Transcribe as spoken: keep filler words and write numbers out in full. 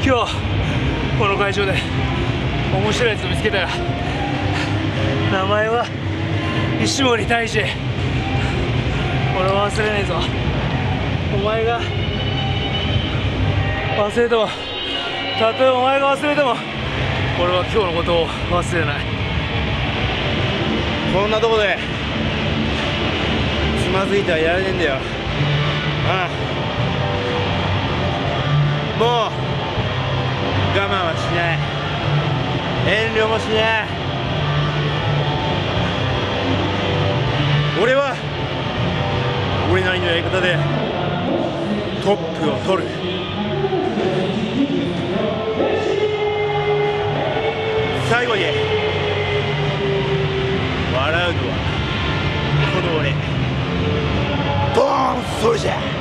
今日この会場で面白いやつを見つけたよ。名前は石森大二。俺は忘れないぞ。お前が忘れても、たとえお前が忘れても俺は今日のことを忘れない。 こんなとこでつまずいてはいられねえんだよ。ああ、もう我慢はしない、遠慮もしない。俺は俺なりのやり方でトップを取る。最後に笑うのはこの俺、ボーンソルジャー。